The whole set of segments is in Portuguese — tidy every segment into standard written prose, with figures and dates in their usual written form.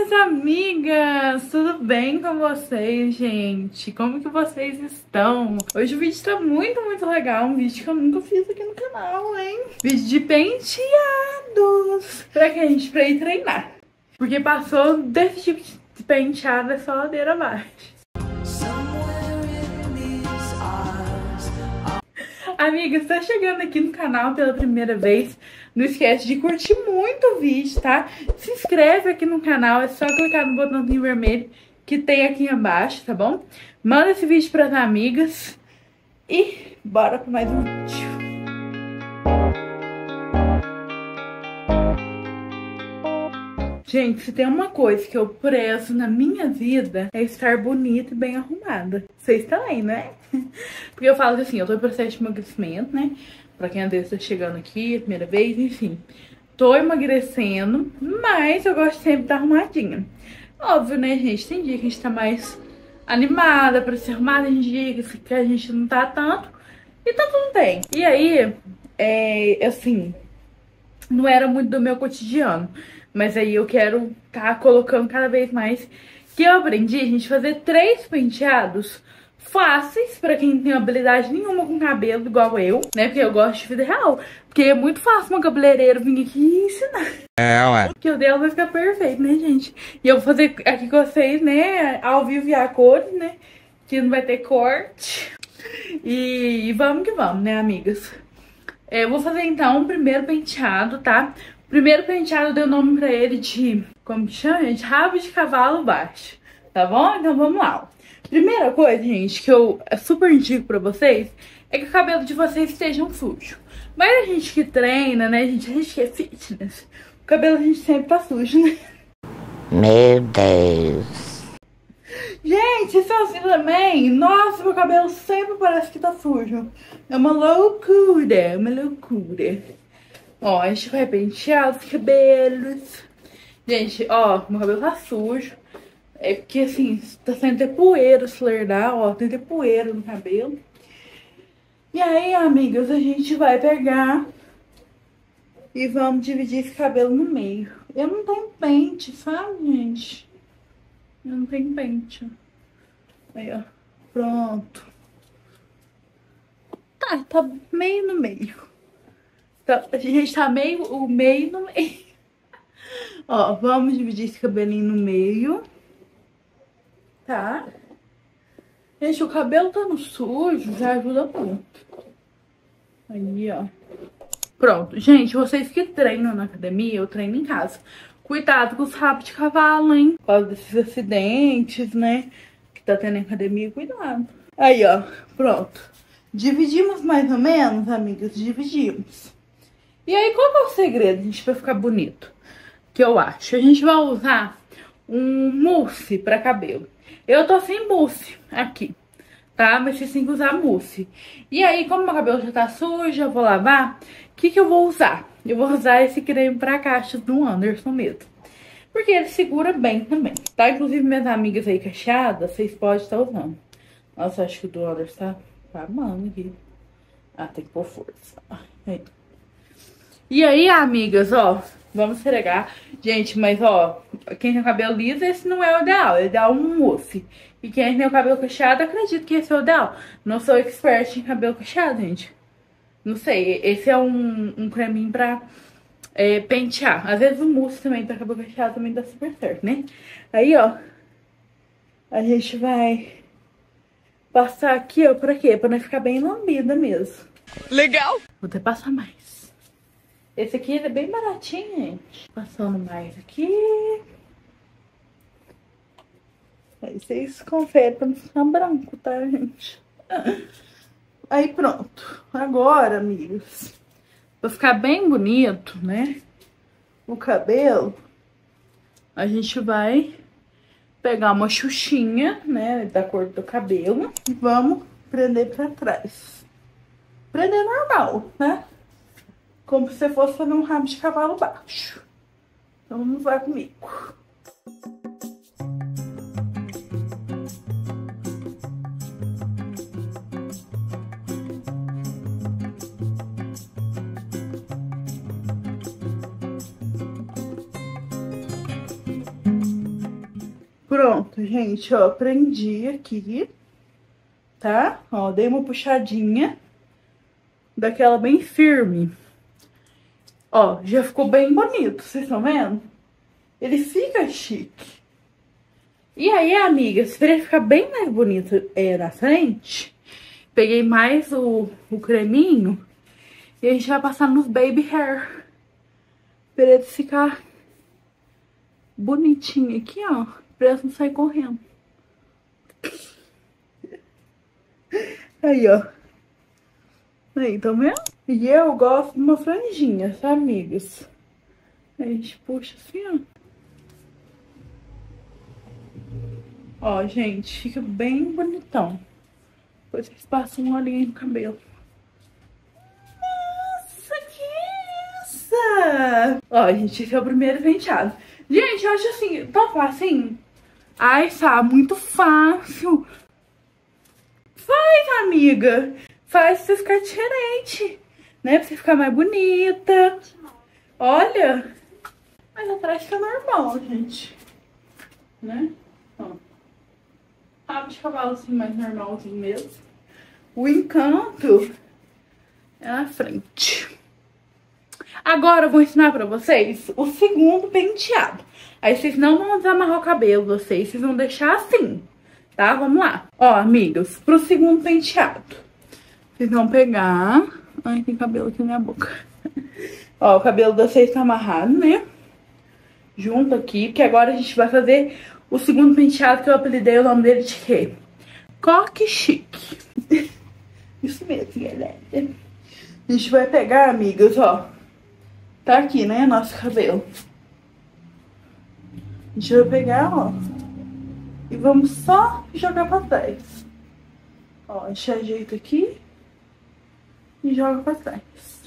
minhas amigas! Tudo bem com vocês, gente? Como que vocês estão? Hoje o vídeo tá muito legal, um vídeo que eu nunca fiz aqui no canal, hein? Vídeo de penteados! Pra quê, gente? Pra ir treinar. Porque passou desse tipo de penteado, é só ladeira abaixo. Amiga, você tá chegando aqui no canal pela primeira vez, não esquece de curtir muito o vídeo, tá? Se inscreve aqui no canal, é só clicar no botãozinho vermelho que tem aqui embaixo, tá bom? Manda esse vídeo pras amigas e bora pra mais um vídeo. Gente, se tem uma coisa que eu prezo na minha vida é estar bonita e bem arrumada. Vocês também, né? Porque eu falo que assim, eu tô em processo de emagrecimento, né? Pra quem às vezes tá chegando aqui, a primeira vez, enfim. Tô emagrecendo, mas eu gosto sempre de estar arrumadinha. Óbvio, né, gente? Tem dia que a gente tá mais animada pra se arrumar, tem dia que a gente não tá tanto. E tá tudo bem. E aí, assim, não era muito do meu cotidiano. Mas aí eu quero tá colocando cada vez mais. Que eu aprendi, a gente, fazer 3 penteados fáceis pra quem não tem habilidade nenhuma com cabelo, igual eu, né? Porque eu gosto de vida real. Porque é muito fácil uma cabeleireira vir aqui e ensinar. Ué. Porque o dela vai ficar perfeito, né, gente? E eu vou fazer aqui com vocês, né? Ao vivo e a cores, né? Que não vai ter corte. E vamos que vamos, né, amigas? Eu vou fazer então o primeiro penteado, tá? O primeiro penteado eu dei o nome pra ele de, como que chama, gente? Rabo de cavalo baixo, tá bom? Então vamos lá. Primeira coisa, gente, que eu super indico pra vocês é que o cabelo de vocês esteja sujo. Mas a gente que treina, né, gente, a gente que é fitness, o cabelo a gente sempre tá sujo, né? Meu Deus. Gente, isso é assim também. Nossa, meu cabelo sempre parece que tá sujo. É uma loucura, é uma loucura. Ó, a gente vai pentear os cabelos. Gente, ó, meu cabelo tá sujo. É porque, assim, tá saindo até poeira, se lerdar, ó. Tem até poeira no cabelo. E aí, amigas, a gente vai pegar e vamos dividir esse cabelo no meio. Eu não tenho pente, sabe, gente? Eu não tenho pente. Aí, ó. Pronto. Tá meio no meio. Tá, a gente tá o meio no meio. Ó, vamos dividir esse cabelinho no meio. Tá? Gente, o cabelo tá no sujo, já ajuda muito. Aí, ó. Pronto. Gente, vocês que treinam na academia, eu treino em casa. Cuidado com os rabos de cavalo, hein? Por causa desses acidentes, né? Que tá tendo em academia, cuidado. Aí, ó. Pronto. Dividimos mais ou menos, amigas? Dividimos. E aí, qual que é o segredo, gente, pra ficar bonito? Que eu acho. A gente vai usar um mousse pra cabelo. Eu tô sem mousse aqui, tá? Mas vocês têm que usar mousse. E aí, como meu cabelo já tá sujo, eu vou lavar. O que eu vou usar? Eu vou usar esse creme pra cachos do Anderson mesmo. Porque ele segura bem também, tá? Inclusive, minhas amigas aí cacheadas, vocês podem estar usando. Nossa, acho que o do Anderson tá amando aqui. Ah, tem que pôr força. Aí. E aí, amigas, ó, vamos esfregar. Gente, mas ó, quem tem o cabelo liso, esse não é o ideal. É ideal um mousse. E quem tem o cabelo cacheado, acredito que esse é o ideal. Não sou expert em cabelo cacheado, gente. Não sei, esse é um creminho pra pentear. Às vezes o mousse também pra cabelo cacheado também dá super certo, né? Aí, ó, a gente vai passar aqui, ó, pra quê? Pra não ficar bem lambida mesmo. Legal! Vou até passar mais. Esse aqui é bem baratinho, gente. Passando mais aqui. Aí vocês conferem pra não ficar branco, tá, gente? Aí pronto. Agora, amigos, pra ficar bem bonito, né? O cabelo, a gente vai pegar uma xuxinha, né? Da cor do cabelo. E vamos prender pra trás. Prender normal, né? Como se fosse fazer um rabo de cavalo baixo. Então vamos lá comigo. Pronto, gente, ó, prendi aqui, tá? Ó, dei uma puxadinha, daquela bem firme. Ó, já ficou bem bonito, vocês estão vendo? Ele fica chique. E aí, amigas, pra ele ficar bem mais bonito na frente, peguei mais o creminho e a gente vai passar nos baby hair. Pra ele ficar bonitinho aqui, ó, pra eles não sair correndo. Aí, ó. Aí, tá vendo? E eu gosto de uma franjinha, tá, amigas? Aí a gente puxa assim, ó. Ó, gente, fica bem bonitão. Depois vocês passam um olhinho no cabelo. Nossa, que essa! Ó, gente, esse é o primeiro penteado. Gente, eu acho assim, tão fácil. Ai, tá muito fácil. Faz, amiga. Faz pra você ficar diferente, né? Pra você ficar mais bonita. Olha. Mas atrás fica normal, gente. Né? Ó. Rabo de cavalo assim, mais normalzinho mesmo. O encanto é na frente. Agora eu vou ensinar pra vocês o segundo penteado. Aí vocês não vão desamarrar o cabelo, vocês vão deixar assim, tá? Vamos lá. Ó, amigas, pro segundo penteado. Vocês vão pegar... Ai, tem cabelo aqui na minha boca. Ó, o cabelo de vocês tá amarrado, né? Junto aqui, porque agora a gente vai fazer o segundo penteado que eu apelidei o nome dele de quê? Coque chique. Isso mesmo, galera. A gente vai pegar, amigas, ó. Tá aqui, né, nosso cabelo. A gente vai pegar, ó. E vamos só jogar pra trás. Ó, a gente ajeita aqui. E joga pra trás.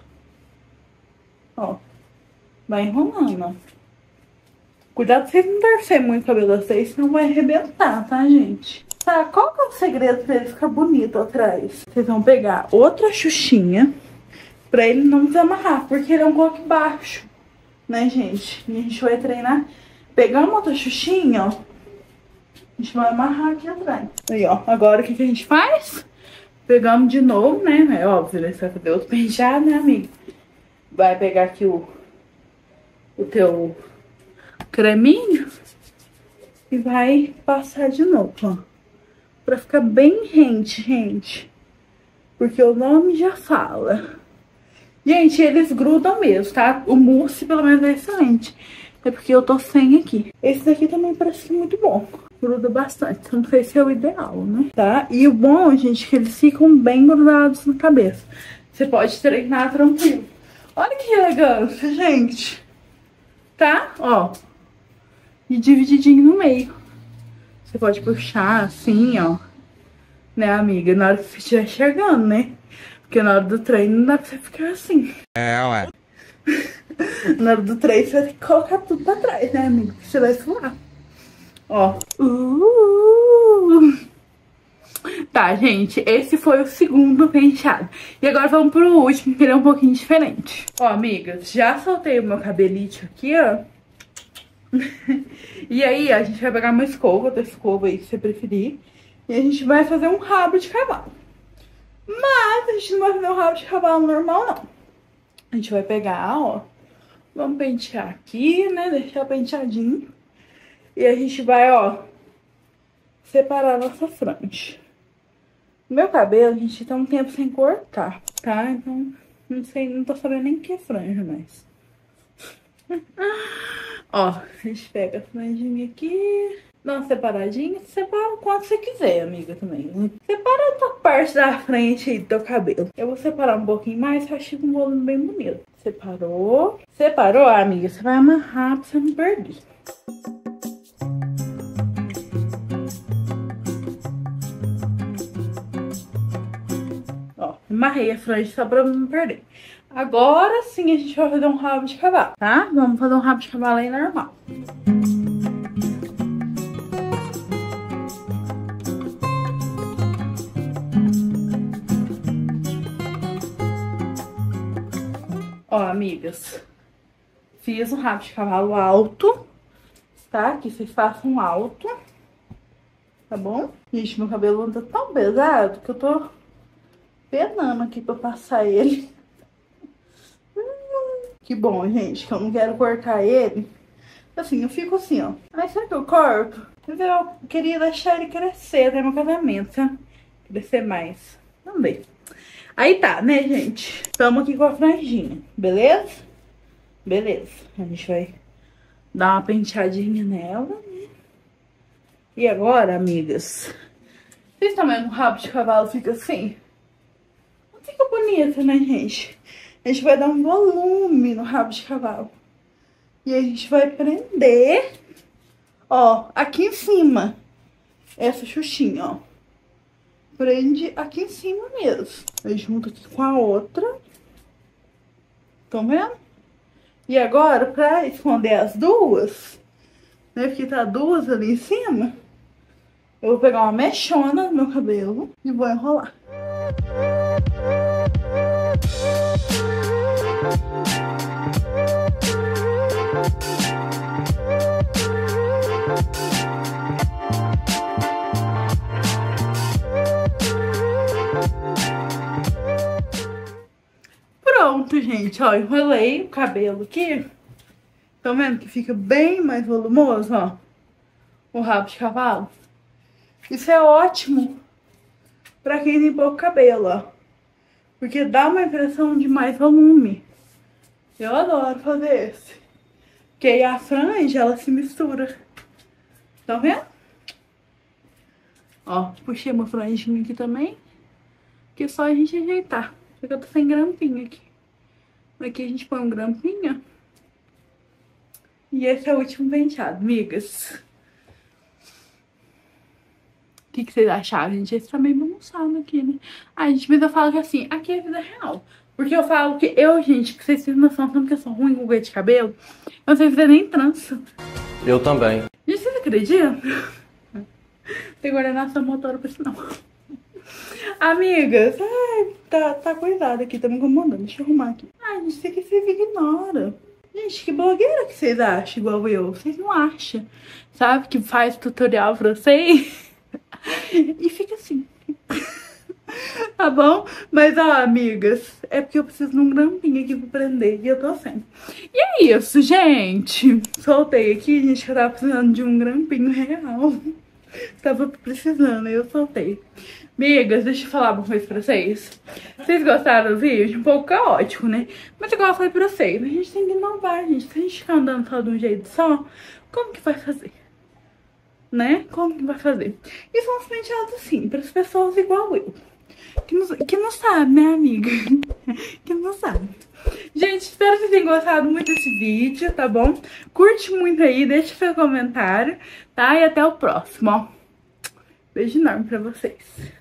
Ó. Vai enrolando, ó. Cuidado pra vocês não torcerem muito o cabelo de vocês, senão vai arrebentar, tá, gente? Tá, qual que é o segredo pra ele ficar bonito atrás? Vocês vão pegar outra xuxinha pra ele não desamarrar, porque ele é um coque baixo, né, gente? E a gente vai treinar. Pegamos outra xuxinha, ó. A gente vai amarrar aqui atrás. Aí, ó. Agora o que a gente faz? Pegamos de novo, né? É óbvio, né? Você vai fazer outro penteado, né, amiga? Vai pegar aqui o teu creminho e vai passar de novo, ó. Pra ficar bem rente, gente. Porque o nome já fala. Gente, eles grudam mesmo, tá? O mousse, pelo menos, é excelente. É porque eu tô sem aqui. Esse daqui também parece muito bom. Gruda bastante. Então, não sei se é o ideal, né? Tá? E o bom, gente, é que eles ficam bem grudados na cabeça. Você pode treinar tranquilo. Olha que elegância, gente. Tá? Ó. E divididinho no meio. Você pode puxar assim, ó. Né, amiga? Na hora que você estiver chegando, né? Porque na hora do treino não dá pra você ficar assim. É, ué. Na hora do treino você vai ter que colocar tudo pra trás, né, amigo? Porque você vai suar. Ó. Tá, gente. Esse foi o segundo penteado. E agora vamos pro último, que ele é um pouquinho diferente. Ó, amigas, já soltei o meu cabelito aqui, ó. E aí, a gente vai pegar uma escova, outra escova aí, se você preferir. E a gente vai fazer um rabo de cavalo. Mas a gente não vai fazer um rabo de cavalo normal, não. A gente vai pegar, ó. Vamos pentear aqui, né? Deixar penteadinho. E a gente vai, ó, separar a nossa franja. Meu cabelo, a gente tá um tempo sem cortar, tá? Então, não sei, não tô sabendo nem o que é franja mais. Ó, a gente pega a franjinha aqui, dá uma separadinha, separa o quanto você quiser, amiga, também, né? Separa a tua parte da frente aí do teu cabelo. Eu vou separar um pouquinho mais, eu achei um volume bem bonito. Separou. Separou, amiga, você vai amarrar pra você não perder. Ó, amarrei a franja só pra não perder. Agora sim a gente vai fazer um rabo de cavalo, tá? Vamos fazer um rabo de cavalo aí normal. Ó, amigas, fiz um rabo de cavalo alto, tá? Que vocês façam alto. tá bom? Gente, meu cabelo anda tão pesado que eu tô penando aqui pra passar ele. Que bom, gente, que eu não quero cortar ele. Assim, eu fico assim, ó. Aí será que eu corto? Mas eu queria deixar ele crescer até meu casamento, sabe? Crescer mais. Vamos ver. Aí tá, né, gente? Tamo aqui com a franjinha, beleza? Beleza. A gente vai dar uma penteadinha nela, né? E agora, amigas, vocês também no rabo de cavalo fica assim? Não fica bonito, né, gente? A gente vai dar um volume no rabo de cavalo. E a gente vai prender, ó, aqui em cima. Essa xuxinha, ó. Prende aqui em cima mesmo. Aí junto aqui com a outra. Estão vendo? E agora, pra esconder as duas, né, porque tá duas ali em cima, eu vou pegar uma mechona no meu cabelo e vou enrolar. Pronto, gente, ó, enrolei o cabelo aqui. Estão vendo que fica bem mais volumoso, ó, o rabo de cavalo? Isso é ótimo pra quem tem pouco cabelo, ó, porque dá uma impressão de mais volume. Eu adoro fazer esse, porque aí a franja, ela se mistura. Estão vendo? Ó, puxei uma franjinha aqui também, que é só a gente ajeitar. Só que eu tô sem grampinha aqui. Aqui a gente põe um grampinho. E esse é o último penteado, amigas. O que vocês acharam, gente? Esse tá meio bagunçado aqui, né? Ai, gente, mas eu falo que assim, aqui é vida real. Porque eu falo que eu, gente, que vocês têm noção, tanto que eu sou ruim com o de cabelo, eu não sei fazer nem trança. Eu também. Gente, vocês acreditam? Tem coordenação motora pra isso não. Amigas, ai, tá coisado aqui, tá me incomodando. Deixa eu arrumar aqui. Ai, gente, isso aqui vocês ignoram. Gente, que blogueira que vocês acham igual eu? Vocês não acham? Sabe, que faz tutorial pra vocês e fica assim. Tá bom? Mas, ó, amigas, é porque eu preciso de um grampinho aqui pra prender e eu tô sem. E é isso, gente. Soltei aqui, gente, que eu tava precisando de um grampinho real. Tava precisando, aí eu soltei. Amigas, deixa eu falar uma coisa pra vocês. Vocês gostaram do vídeo? Um pouco caótico, né? Mas igual eu falei pra vocês, a gente tem que inovar, gente. Se a gente ficar andando só de um jeito só, como que vai fazer? Né? Como que vai fazer? E são uns penteados assim, para as pessoas igual eu. Que não sabe, né, amiga? Que não sabe. Gente, espero que vocês tenham gostado muito desse vídeo, tá bom? Curte muito aí, deixa seu comentário, tá? E até o próximo, ó. Beijo enorme pra vocês.